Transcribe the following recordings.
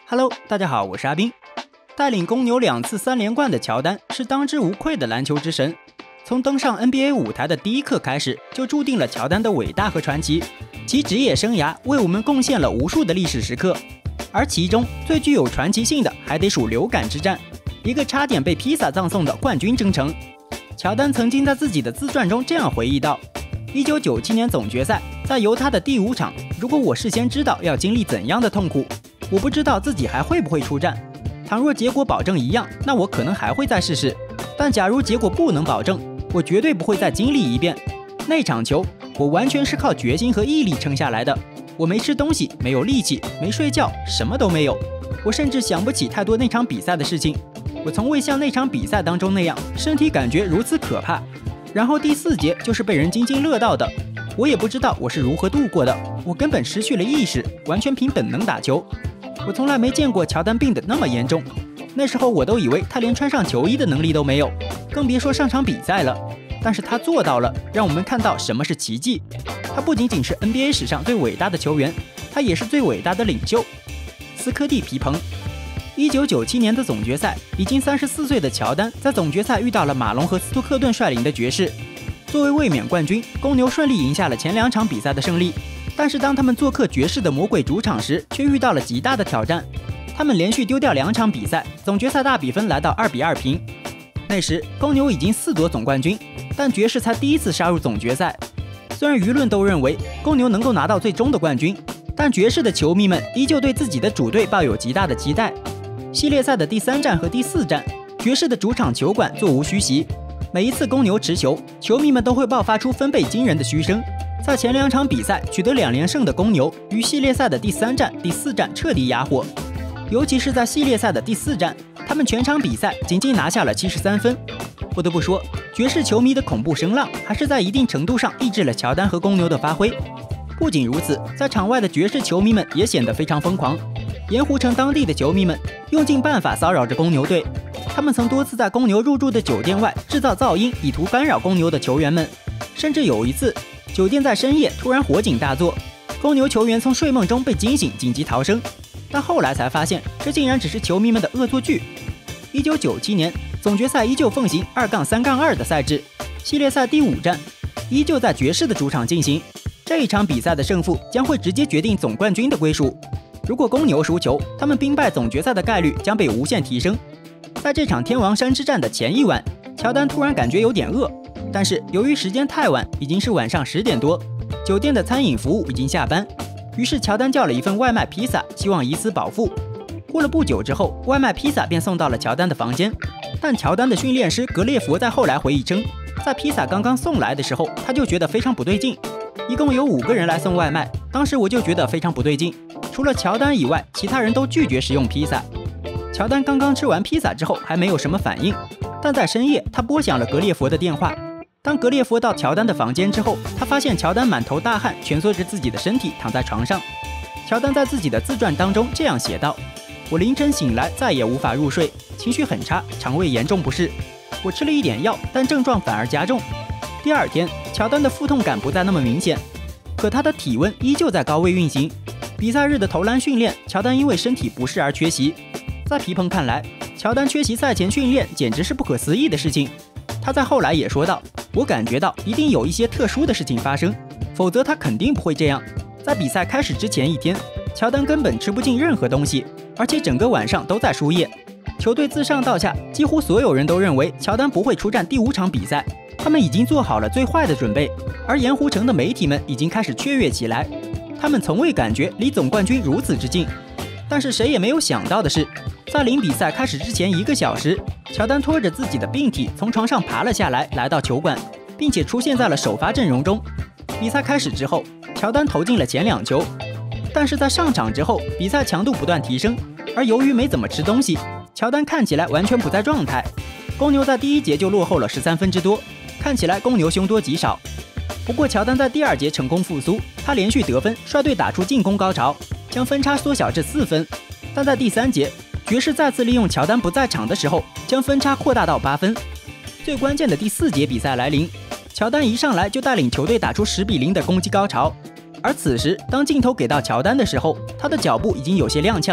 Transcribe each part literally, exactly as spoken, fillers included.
Hello， 大家好，我是阿斌。带领公牛两次三连冠的乔丹是当之无愧的篮球之神，从登上 N B A 舞台的第一刻开始，就注定了乔丹的伟大和传奇。其职业生涯为我们贡献了无数的历史时刻，而其中最具有传奇性的还得数流感之战，一个差点被披萨葬送的冠军征程。乔丹曾经在自己的自传中这样回忆道：一九九七年总决赛，在犹他的第五场，如果我事先知道要经历怎样的痛苦，我不知道自己还会不会出战。倘若结果保证一样，那我可能还会再试试，但假如结果不能保证，我绝对不会再经历一遍。那场球我完全是靠决心和毅力撑下来的，我没吃东西，没有力气，没睡觉，什么都没有。我甚至想不起太多那场比赛的事情，我从未像那场比赛当中那样身体感觉如此可怕。然后第四节就是被人津津乐道的，我也不知道我是如何度过的，我根本失去了意识，完全凭本能打球。我从来没见过乔丹病得那么严重，那时候我都以为他连穿上球衣的能力都没有，更别说上场比赛了。但是他做到了，让我们看到什么是奇迹。他不仅仅是 N B A 史上最伟大的球员，他也是最伟大的领袖。斯科蒂·皮蓬。一九九七年的总决赛，已经三十四岁的乔丹在总决赛遇到了马龙和斯图克顿率领的爵士。作为卫冕冠军，公牛顺利赢下了前两场比赛的胜利。但是当他们做客爵士的魔鬼主场时，却遇到了极大的挑战。他们连续丢掉两场比赛，总决赛大比分来到二比二平。那时公牛已经四夺总冠军，但爵士才第一次杀入总决赛。虽然舆论都认为公牛能够拿到最终的冠军，但爵士的球迷们依旧对自己的主队抱有极大的期待。系列赛的第三战和第四战，爵士的主场球馆座无虚席，每一次公牛持球，球迷们都会爆发出分贝惊人的嘘声。在前两场比赛取得两连胜的公牛，于系列赛的第三战、第四战彻底哑火。尤其是在系列赛的第四战，他们全场比赛仅仅拿下了七十三分。不得不说，爵士球迷的恐怖声浪还是在一定程度上抑制了乔丹和公牛的发挥。不仅如此，在场外的爵士球迷们也显得非常疯狂。盐湖城当地的球迷们用尽办法骚扰着公牛队，他们曾多次在公牛入住的酒店外制造噪音，以图干扰公牛的球员们。甚至有一次，酒店在深夜突然火警大作，公牛球员从睡梦中被惊醒，紧急逃生。但后来才发现，这竟然只是球迷们的恶作剧。一九九七年总决赛依旧奉行二杠三杠二的赛制，系列赛第五战依旧在爵士的主场进行。这一场比赛的胜负将会直接决定总冠军的归属。如果公牛输球，他们兵败总决赛的概率将被无限提升。在这场天王山之战的前一晚，乔丹突然感觉有点饿，但是由于时间太晚，已经是晚上十点多，酒店的餐饮服务已经下班，于是乔丹叫了一份外卖披萨，希望以此饱腹。过了不久之后，外卖披萨便送到了乔丹的房间。但乔丹的训练师格列佛在后来回忆称，在披萨刚刚送来的时候，他就觉得非常不对劲。一共有五个人来送外卖，当时我就觉得非常不对劲，除了乔丹以外，其他人都拒绝食用披萨。乔丹刚刚吃完披萨之后还没有什么反应，但在深夜他拨响了格列佛的电话。当格列佛到乔丹的房间之后，他发现乔丹满头大汗，蜷缩着自己的身体躺在床上。乔丹在自己的自传当中这样写道：我凌晨醒来再也无法入睡，情绪很差，肠胃严重不适。我吃了一点药，但症状反而加重。第二天，乔丹的腹痛感不再那么明显，可他的体温依旧在高位运行。比赛日的投篮训练，乔丹因为身体不适而缺席。在皮蓬看来，乔丹缺席赛前训练简直是不可思议的事情。他在后来也说道：我感觉到一定有一些特殊的事情发生，否则他肯定不会这样。在比赛开始之前一天，乔丹根本吃不进任何东西，而且整个晚上都在输液。球队自上到下，几乎所有人都认为乔丹不会出战第五场比赛，他们已经做好了最坏的准备。而盐湖城的媒体们已经开始雀跃起来，他们从未感觉离总冠军如此之近。但是谁也没有想到的是，在临比赛开始之前一个小时，乔丹拖着自己的病体从床上爬了下来，来到球馆，并且出现在了首发阵容中。比赛开始之后，乔丹投进了前两球，但是在上场之后，比赛强度不断提升，而由于没怎么吃东西，乔丹看起来完全不在状态。公牛在第一节就落后了十三分之多，看起来公牛凶多吉少。不过乔丹在第二节成功复苏，他连续得分，率队打出进攻高潮，将分差缩小至四分。但在第三节，爵士再次利用乔丹不在场的时候，将分差扩大到八分。最关键的第四节比赛来临，乔丹一上来就带领球队打出十比零的攻击高潮。而此时，当镜头给到乔丹的时候，他的脚步已经有些踉跄，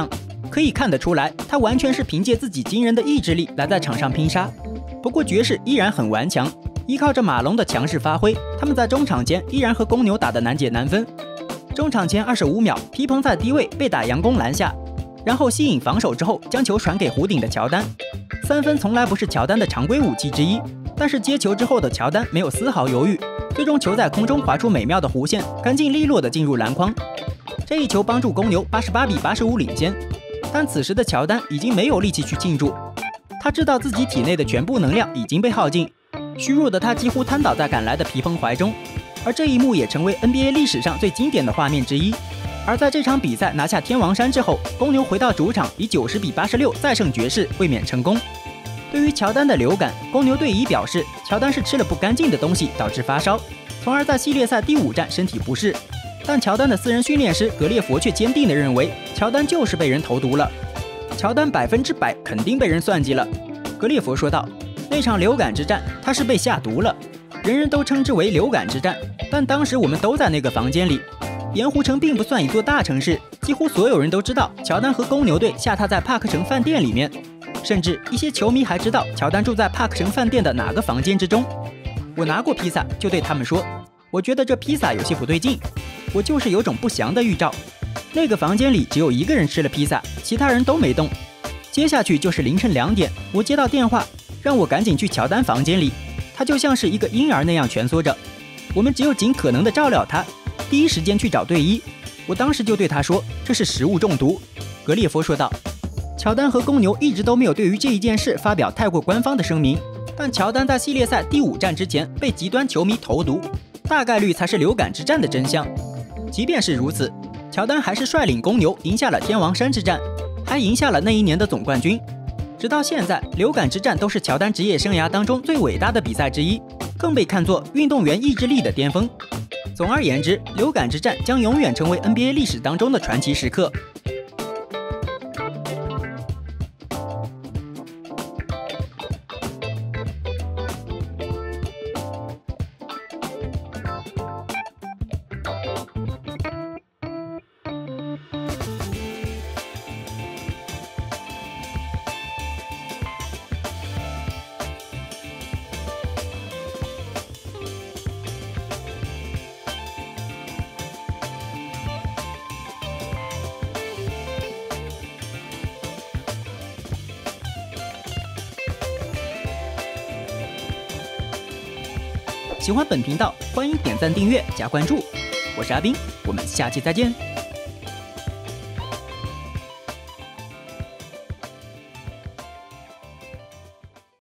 可以看得出来，他完全是凭借自己惊人的意志力来在场上拼杀。不过爵士依然很顽强，依靠着马龙的强势发挥，他们在中场间依然和公牛打得难解难分。中场前二十五秒，皮蓬在低位被打佯攻篮下，然后吸引防守之后将球传给弧顶的乔丹。三分从来不是乔丹的常规武器之一，但是接球之后的乔丹没有丝毫犹豫，最终球在空中划出美妙的弧线，干净利落地进入篮筐。这一球帮助公牛八十八比八十五领先，但此时的乔丹已经没有力气去庆祝，他知道自己体内的全部能量已经被耗尽，虚弱的他几乎瘫倒在赶来的皮蓬怀中。而这一幕也成为 N B A 历史上最经典的画面之一。而在这场比赛拿下天王山之后，公牛回到主场以九十比八十六再胜爵士，卫冕成功。对于乔丹的流感，公牛队已表示，乔丹是吃了不干净的东西导致发烧，从而在系列赛第五战身体不适。但乔丹的私人训练师格列佛却坚定地认为，乔丹就是被人投毒了。乔丹百分之百肯定被人算计了，格列佛说道。那场流感之战，他是被下毒了，人人都称之为流感之战。但当时我们都在那个房间里，盐湖城并不算一座大城市，几乎所有人都知道乔丹和公牛队下榻在帕克城饭店里面，甚至一些球迷还知道乔丹住在帕克城饭店的哪个房间之中。我拿过披萨，就对他们说，我觉得这披萨有些不对劲，我就是有种不祥的预兆。那个房间里只有一个人吃了披萨，其他人都没动。接下去就是凌晨两点，我接到电话，让我赶紧去乔丹房间里，他就像是一个婴儿那样蜷缩着，我们只有尽可能的照料他，第一时间去找队医。我当时就对他说，这是食物中毒。格列佛说道。乔丹和公牛一直都没有对于这一件事发表太过官方的声明，但乔丹在系列赛第五战之前被极端球迷投毒，大概率才是流感之战的真相。即便是如此，乔丹还是率领公牛赢下了天王山之战，还赢下了那一年的总冠军。直到现在，流感之战都是乔丹职业生涯当中最伟大的比赛之一，更被看作运动员意志力的巅峰。总而言之，流感之战将永远成为 N B A 历史当中的传奇时刻。喜欢本频道，欢迎点赞、订阅、加关注。我是阿斌，我们下期再见。